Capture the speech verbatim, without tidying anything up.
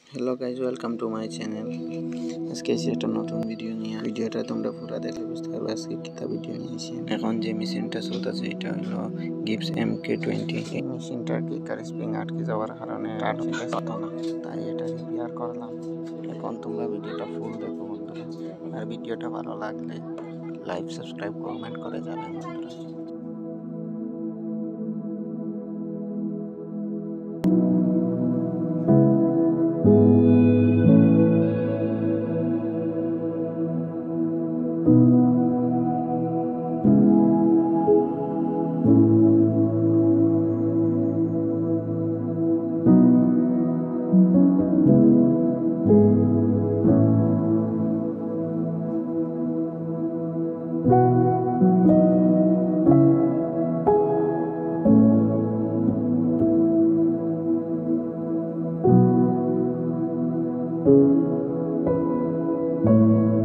Hello guys, welcome to my channel. আজকে এসে একটা নতুন ভিডিও নিয়ে ভিডিওটা তোমরা পুরো দেখলে বুঝতে পারবে আজকে কিতা ভিডিও নিয়েছি। এখন যে মেশিনটা চলতেছে এটা হলো গিপস এম কে টোয়েন্টি। এই মেশিনটার কিকার স্প্রিং আটকে যাওয়ার কারণে আর হতো না, তাই এটা রিপেয়ার করলাম। এখন তোমরা ভিডিওটা ফুল দেখো বন্ধুরা, আর ভিডিওটা ভালো লাগলে লাইক, সাবস্ক্রাইব, কমেন্ট করে যাবেন বন্ধুরা। Thank you.